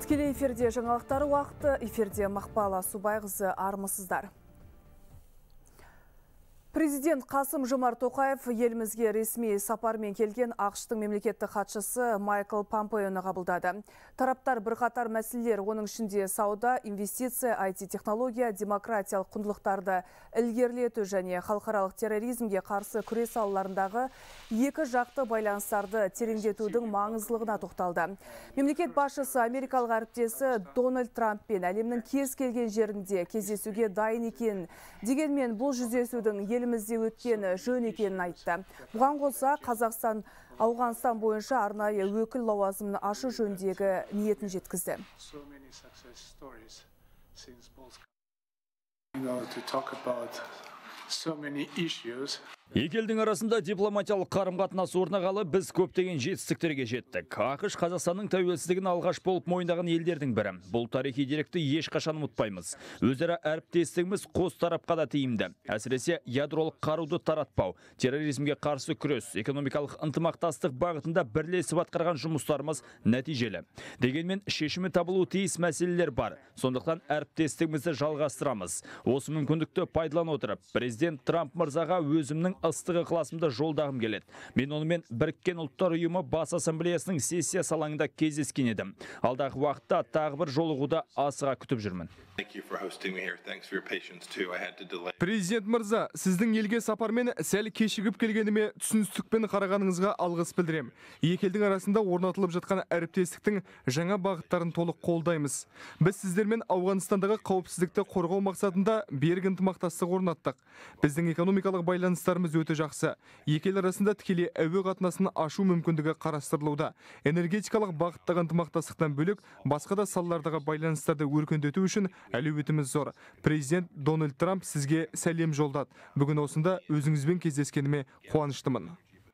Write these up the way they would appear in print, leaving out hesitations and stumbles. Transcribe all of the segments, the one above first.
Тікелей эфирде жаңалықтар уақыты, эфирде Мақпала Субайқызы, армысыздар. Президент Қасым-Жомарт Тоқаев елімізге ресми сапармен келген ақш-тың мемлекеттік хатшысы Майкл Помпеоны қабылдады. Тараптар бірқатар мәселелер, оның ішінде сауда, инвестиция, IT-технология, демократиялық құндылықтарды ілгерілету және халықаралық терроризмге қарсы күрес салаларындағы екі жақты байланыстарды тереңдетудің маңыздылығына тоқталды. Мемлекет басшысы америкалық әріптесі Дональд Трамппен әлемнің кез келген жерінде кездесуге дайын екенін, дегенмен бұл жүздесудің елімізде өткені жөн екенін айтты. Бұған қоса Қазақстан Ауғанстан бойынша арнайы өкіл лауазымын ашу жөніндегі ниетін жеткізді. Екі елдің арасында дипломатиялық қарым-қатынас орнағалы біз көптеген жетістіктерге жеттік. ақш Қазақстанның тәуелсіздігін алғаш болып мойындаған елдердің бірі. Бұл тарихи деректі ешқашан ұмытпаймыз. Өзара әріптестігіміз қос тарапқа да тиімді. Әсіресе ядролық қаруды таратпау, терроризмге қарсы күрес, экономикалық ынтымақтастық бағытында бірлесіп атқарған жұмыстарымыз нәтижелі. Дегенмен шешімі табылуы тиіс мәселелер бар. Сондықтан әріптестігімізді жалғастырамыз. Осы мүмкіндікті пайдалана отырып, президент Трамп мырзаға өзімнің ыстығы ықыласымды жолдағым келеді. Мен онымен Біріккен ұлттар ұйымы бас ассамблеясының сессия салаңында кездескен едім. Алдағы уақытта тағы бір жолығуды асыға күтіп жүрмін. Президент мырза, сіздің елге сапармен сәл кешігіп келгеніме түсіністікпен қарағаныңызға алғыс білдірем. Екі елдің арасында орнатылып жатқан әріптестіктің жаңа бағыттарын толық қолдаймыз. Біз сіздермен Ауғанстандағы қауіпсіздікті қорғау мақсатында берік ынтымақтастық орнаттық. Біздің экономикалық байланыстарымыз өте жақсы. Екі ел арасында тікелей әуе қатынасын ашу мүмкіндігі қарастырылуда. Энергетикалық бағыттағы ынтымақтастықтан бөлек басқа да салалардағы байланыстарды өркендету үшін әлеуетіміз зор. Президент Дональд Трамп сізге сәлем жолдады. Бүгін осында өзіңізбен кездескеніме қуаныштымын.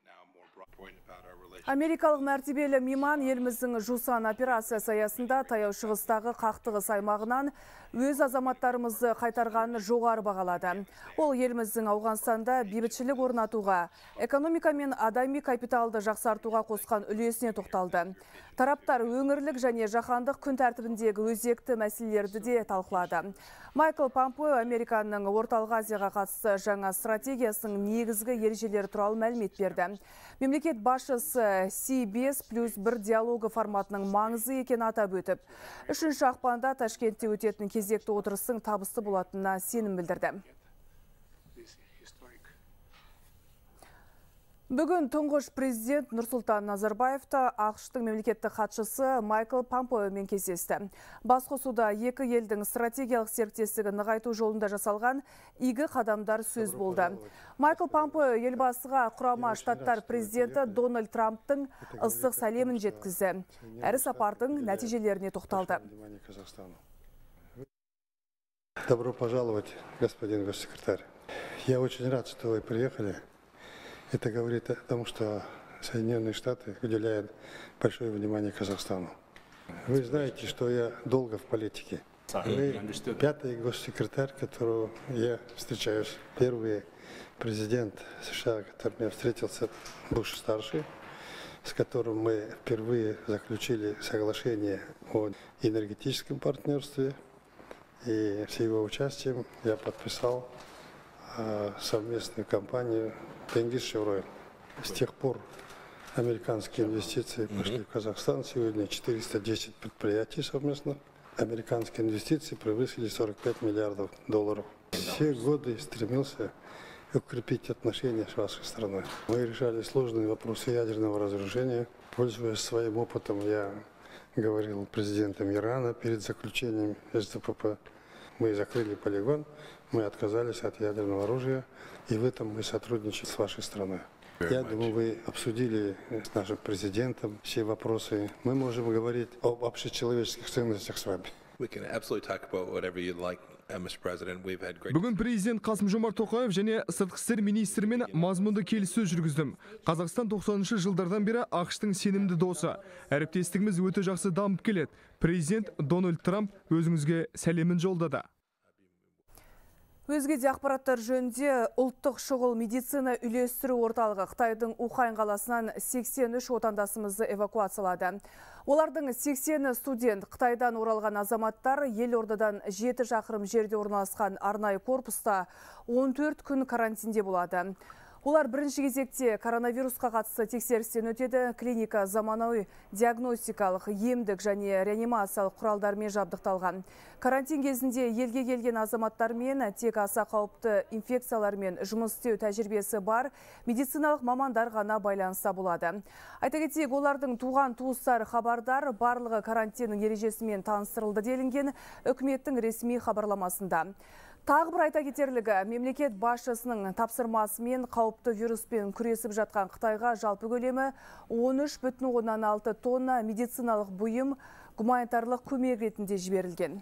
Америкалық мәртебелі мейман еліміздің Жусан операциясы аясында таяу шығыстағы қақтығыс аймағынан өз азаматтарымызды қайтарғанын жоғары бағалады. Ол еліміздің Ауғанстанда бейбітшілік орнатуға, экономика мен адами капиталды жақсартуға қосқан үлесіне тоқталды. Тараптар өңірлік және жаһандық күн тәртібіндегі өзекті мәселелерді де талқылады. Майкл Помпео Американың орталық Азияға қатысты жаңа стратегиясының негізгі ережелері туралы мәлімет берді. Мемлекет басшысы C5+1 диалогы форматының маңызды екенін атап өтіп, 3 ақпанда Ташкентте өтетін кезекті отырыстың табысты болатынына сенім білдірді. Бүгін тұңғыш президент Нұрсұлтан Назарбаевта ақш-тың мемлекеттік хатшысы Майкл Помпеомен кездесті. Басқосуда екі елдің стратегиялық серіктестігін нығайту жолында жасалған игі қадамдар сөз болды. Майкл Помпео елбасыға құрама штаттар президенті Дональд Трамптың ыстық сәлемін жеткізді. Әрі сапардың нәтижелеріне тоқталды. Добро пожаловать, господин госсекретарь. Я очень рад, что вы приехали. Это говорит о том, что Соединенные Штаты уделяют большое внимание Казахстану. Вы знаете, что я долго в политике. Вы пятый госсекретарь, которого я встречаюсь. Первый президент США, которым я встретился, Буш-старший, с которым мы впервые заключили соглашение о энергетическом партнерстве. И с его участием я подписал совместную кампанию Тенгиз-Шевройл. С тех пор американские инвестиции пошли в Казахстан. Сегодня 410 предприятий совместно. Американские инвестиции превысили 45 миллиардов долларов. Все годы стремился укрепить отношения с вашей страной. Мы решали сложные вопросы ядерного разоружения. Пользуясь своим опытом, я говорил президентам Ирана перед заключением СДПП. Мы закрыли полигон, мы отказались от ядерного оружия, и в этом мы сотрудничаем с вашей страной. Я думаю, вы обсудили с нашим президентом все вопросы. Мы можем говорить об общечеловеческих ценностях с вами. Бүгін президент Қасым-Жомарт Тоқаев және сыртқы істер министрімен мазмұнды келіссөз жүргіздім. Қазақстан 90-шы жылдардан бері ақш-тың сенімді досы. Әріптестігіміз өте жақсы дамып келеді. Президент Дональд Трамп өзіңізге сәлемін жолдады. Өзге де ақпараттар жөнінде ұлттық шұғыл медицина үйлестіру орталығы Қытайдың Ухань қаласынан 83 отандасымызды эвакуациялады. Олардың 80 студент Қытайдан оралған азаматтар елордадан 7 шақырым жерде орналасқан арнайы корпуста 14 күн карантинде болады. Олар бірінші кезекте коронавирусқа қатысты тексерістен өтеді. Клиника заманауи диагностикалық, емдік және реанимациялық құралдармен жабдықталған. Карантин кезінде елге келген азаматтармен тек аса қауіпті инфекциялармен жұмыс істеу тәжірибесі бар медициналық мамандар ғана байланыста болады. Айта кетейік, олардың туған туыстары хабардар, барлығы карантиннің ережесімен таныстырылды делінген үкіметтің ресми хабарламасында. Тағы бір айта кетерлігі, мемлекет басшысының тапсырмасымен қауіпті вируспен күресіп жатқан Қытайға жалпы көлемі 13,6 тонна медициналық бұйым гуманитарлық көмек ретінде жіберілген.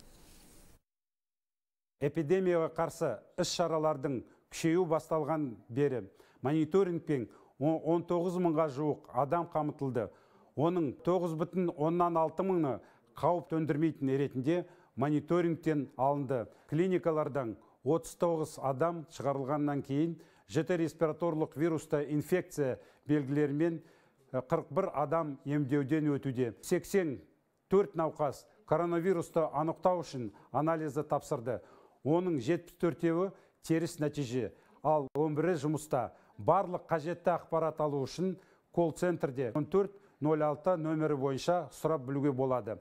Эпидемияға қарсы іс-шаралардың күшею басталған бері мониторингпен 19 мыңға жуық адам қамтылды. Оның 9,6 мыңы қауіп төндірмейтін ретінде мониторингтен алынды. Клиникалардан 39 адам шығарылғаннан кейін 7 респираторлық вирусты инфекция белгілерімен 41 адам емдеуден өтуде. 84 науқас коронавирусты анықтау үшін анализі тапсырды. Оның 74-еуі теріс нәтиже, ал 11-і жұмыста. Барлық қажетті ақпарат алу үшін колл-центрде 1406 нөмірі бойынша сұрап білуге болады.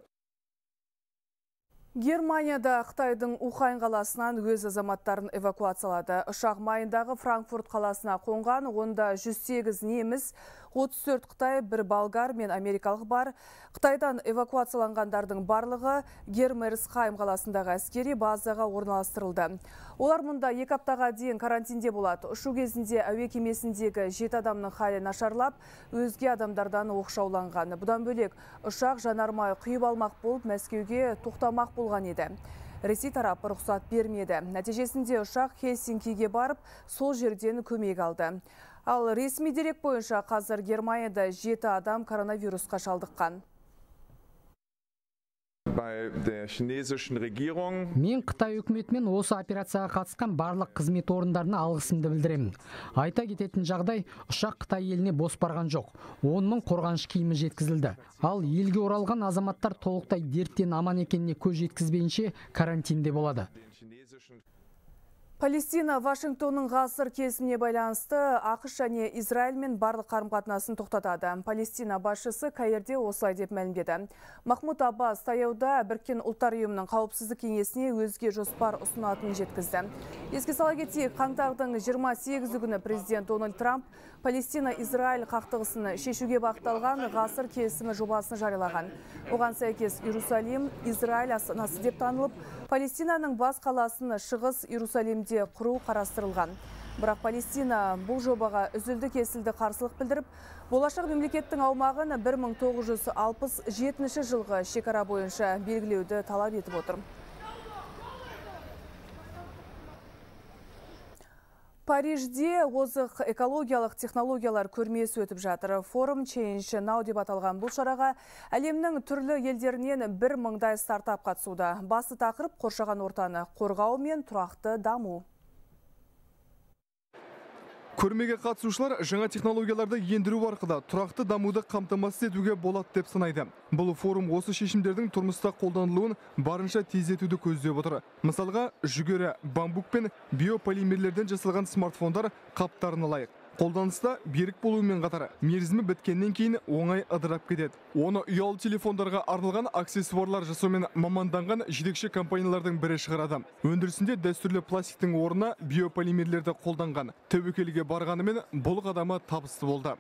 Германияда Қытайдың Ухань қаласынан өз азаматтарын эвакуациялады. Ұшақ майындағы Франкфурт қаласына қонған, онда 108 неміс, 34 Қытай, 1 болгар мен америкалық бар. Қытайдан эвакуацияланғандардың барлығы Гермерсхайм қаласындағы әскери базаға орналастырылды. Олар мұнда 2 аптаға дейін карантинде болады. Ұшу кезінде әуе кемесіндегі 7 адамның халі нашарлап, өзге адамдардан оқшауланған. Бұдан бөлек ұшақ жанармай құйып алмақ болып, Мәскеуге тоқтамақ болған еді. Ресей тарапы рұқсат бермеді. Нәтижесінде ұшақ Хельсинкиге барып, сол жерден көмек алды. Ал ресми дерек бойынша қазір Германияда 7 адам коронавирусқа шалдыққан. Мен Қытай үкіметімен осы операцияға қатысқан барлық қызмет орындарына алғысымды білдіремін. Айта кететін жағдай, ұшақ Қытай еліне бос барған жоқ. 10 мың қорғаныш киімі жеткізілді. Ал елге оралған азаматтар толықтай дерттен аман екеніне көз жеткізбейінше карантинде болады. Палестина Вашингтонның ғасыр келісіміне байланысты ақш және Израильмен барлық қарым-қатынасын тоқтатады. Палестина басшысы Каирде осылай деп мәлімдеді. Махмуд Аббас таяуда Біріккен ұлттар ұйымының қауіпсіздік кеңесіне өзге жоспар ұсынатынын жеткізді. Еске сала кетейік, қаңтардың 28 күні президент Дональд Трамп Палестина-Израиль қақтығысын шешуге бағытталған ғасыр келісімі жобасын жариялаған. Оған сәйкес Иерусалим Израиль астанасы деп танылып, Палестинаның бас қаласын шығыс Иерусалимде құру қарастырылған. Бірақ Палестина бұл жобаға үзілді-кесілді қарсылық білдіріп, болашақ мемлекеттің аумағын 1967 жылғы шекара бойынша белгілеуді талап етіп отыр. Парижде озық экологиялық технологиялар көрмесі өтіп жатыр. Форум Change Now деп аталған бұл шараға әлемнің түрлі елдерінен 1000-дай стартап қатысуда. Басты тақырып қоршаған ортаны қорғау мен тұрақты даму. Көрмеге қатысушылар жаңа технологияларды ендіру арқылы тұрақты дамуды қамтамасыз етуге болады деп санайды. Бұл форум осы шешімдердің тұрмыста қолданылуын барынша тездетуді көздеп отыр. Мысалға, жүгері, бамбук пен биополимерлерден жасалған смартфондар қаптарын алайық. Қолданыста берік болуымен қатар, мерзімі біткеннен кейін оңай ыдырап кетеді. Оны ұялы телефондарға арналған аксессуарлар жасаумен маманданған жетекші компаниялардың бірі шығарады. Өндірісінде дәстүрлі пластиктің орнына биополимерлерді қолданған. Тәуекелге барғанымен бұл қадамы табысты болды.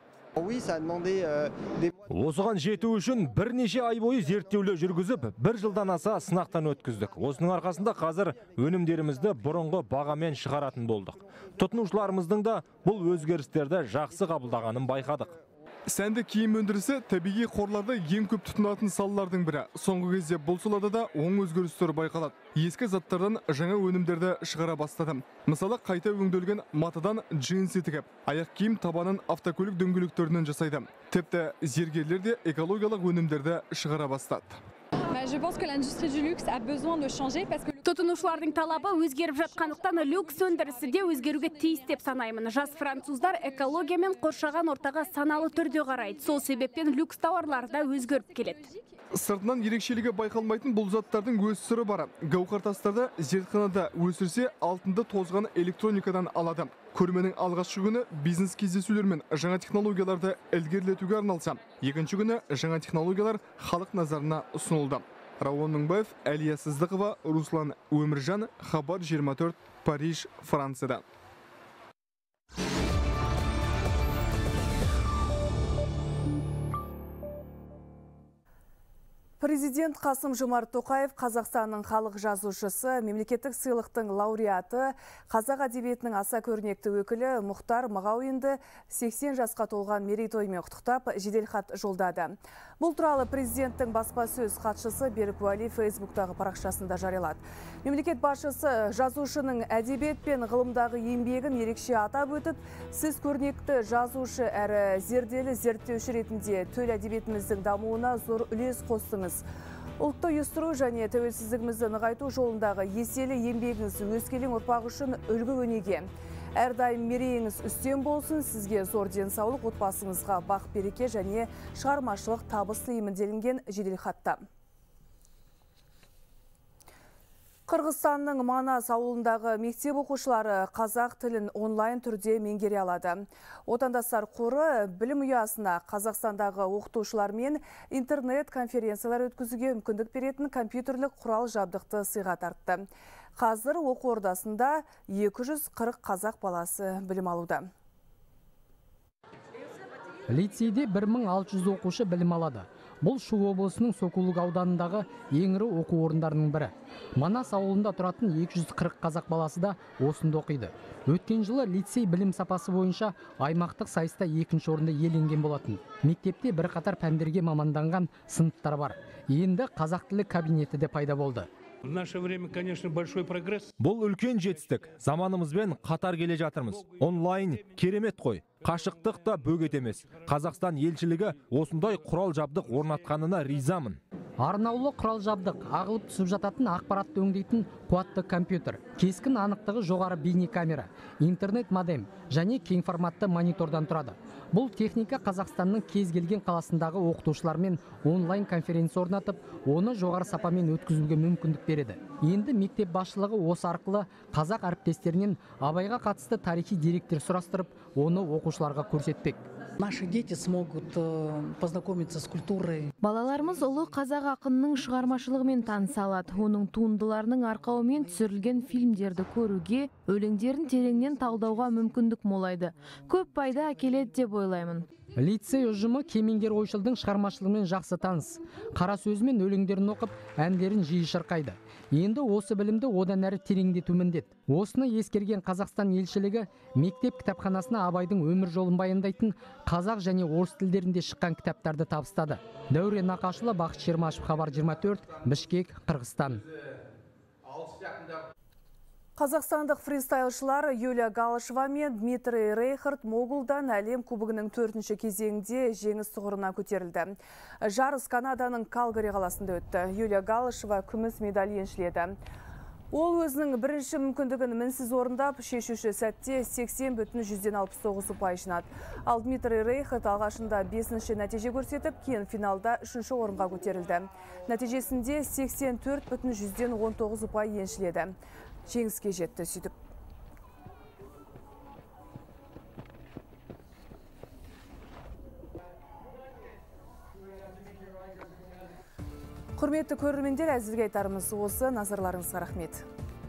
Осыған жету үшін бірнеше ай бойы зерттеулер жүргізіп, 1 жылдан аса сынақтан өткіздік. Осының арқасында қазір өнімдерімізді бұрынғы бағамен шығаратын болдық. Тұтынушыларымыздың да бұл өзгерістерді жақсы қабылдағанын байқадық. Сәнді киім өндірісі табиғи қорларды ең көп тұтынатын салалардың бірі. Соңғы кезде бұл салада да оң өзгерістер байқалады. Ескі заттардан жаңа өнімдерді шығара бастады. Мысалы, қайта өңделген матадан джинсы тігіп, аяқ киім табанын автокөлік дөңгелектерінен жасайды. Тіпті зергерлер де экологиялық өнімдерді шығара бастады. Je pense que l'industrie du luxe a besoin de changer parce que Тұтынушылардың талабы өзгеріп жатқандықтан люкс өндірісі де өзгеруге тиіс деп санаймын. Жас француздар экология мен қоршаған ортаға саналы түрде қарайды. Сол себептен люкс тауарлары да өзгеріп келеді. Сыртынан ерекшелігі байқалмайтын бұл заттардың өз сыры бар. Гауһар тастарды зертханада өсірсе, алтынды тозған электроникадан алады. Көрменің алғашқы күні бизнес кездесулер мен жаңа технологияларды ілгерілетуге арналса, екінші күні жаңа технологиялар халық назарына ұсынылды. Рауан Мыңбаев, Әлия Сыздықова, Руслан Өміржан, Хабар 24, Париж, Францияда. Президент Қасым-Жомарт Тоқаев Қазақстанның халық жазушысы, мемлекеттік сыйлықтың лауреаты, қазақ әдебиетінің аса көрнекті өкілі Мұхтар Мағауинді 80 жасқа толған мерейтоймен құттықтап жеделхат жолдады. Бұл туралы президенттің баспасөз хатшысы Берік Уәли Фейсбуктағы парақшасында жариялады. Мемлекет басшысы жазушының әдебиет пен ғылымдағы еңбегін ерекше атап өтіп, сіз көрнекті жазушы әрі зерделі зерттеуші ретінде төл әдебиетіміздің дамуына зор үлес қостыңыз. Ұлтты ұйыстыру және тәуелсіздігімізді нығайту жолындағы еселі еңбегіңіз өскелең ұрпақ үшін үлгі өнеге. Әрдайым мерейіңіз үстем болсын, сізге зор денсаулық, отбасыңызға бақ береке және шығармашылық табыс тілеймін делінген жеделхатта. Қырғызстанның Манас ауылындағы мектеп оқушылары қазақ тілін онлайн түрде меңгере алады. Отандастар қоры білім ұясына Қазақстандағы оқытушылармен интернет конференциялар өткізуге мүмкіндік беретін компьютерлік құрал жабдықты сыйға тартты. Қазір оқу ордасында 240 қазақ баласы білім алуда. Лицейде 1600 оқушы білім алады. Бұл Шу облысының Сокулук ауданындағы ең ірі оқу орындарының бірі. Манас ауылында тұратын 240 қазақ баласы да осында оқиды. Өткен жылы лицей білім сапасы бойынша аймақтық сайыста 2-ші орынды иеленген болатын. Мектепте бірқатар пәндерге маманданған сыныптар бар. Енді қазақ тілі кабинеті де пайда болды. В наше время, конечно, большой прогресс. Бұл үлкен жетістік. Заманымызбен қатар келе жатырмыз. Онлайн керемет қой. Қашықтық та бөгет емес. Қазақстан елшілігі осындай құрал жабдық орнатқанына ризамын. Арнаулы құрал жабдық, ағылып түсіп жататын ақпаратты өңдейтін қуатты компьютер, кескін анықтығы жоғары бейне камера, интернет модем және кең форматты монитордан тұрады. Бұл техника Қазақстанның кез келген қаласындағы оқытушылармен онлайн конференция орнатып, оны жоғары сапамен өткізуге мүмкіндік береді. Енді мектеп басшылығы осы арқылы қазақ әріптестерінен абайға қатысты тарихи деректер сұрастырып, оны оқушыларға көрсетпек. Наши дети смогут познакомиться с культурой. Балаларымыз ұлы қазақ ақынының шығармашылығымен таныса алады. Оның туындыларының арқауымен түсірілген фильмдерді көруге, өлеңдерін тереңнен талдауға мүмкіндік молайды. Көп пайда әкеледі деп ойлаймын. Лицей ұжымы кемеңгер ойшылдың шығармашылығымен жақсы таныс. Қара сөзімен өлеңдерін оқып, әндерін жиі шырқайды. Енді осы білімді одан әрі тереңдету міндет. Осыны ескерген Қазақстан елшілігі мектеп кітапханасына Абайдың өмір жолын баяндайтын қазақ және орыс тілдерінде шыққан кітаптарды табыстады. Дәурен Ақашұлы, Бақыт Шермашев, Хабар 24, Бішкек, Қырғызстан. Қазақстандық фристайлшылар Юлия Галышева мен Дмитрий Рейхард Могулдан әлем кубогының 4-ші кезеңде жеңіс тұғырына көтерілді. Жарыс Канаданың Калгари қаласында өтті. Юлия Галышева күміс медаль еншіледі. Ол өзінің бірінші мүмкіндігін мінсіз орындап, шешуші сәтте 80,69 ұпай жинады. Ал Дмитрий Рейхард алғашында 5-ші нәтиже көрсетіп, кейін финалда 3-ші орынға көтерілді. Нәтижесінде 84,19 ұпай еншіледі. Жеңіске жетті сөйтіп. Құрметті көрермендер, әзірге айтарымыз осы. Назарларыңызға рахмет.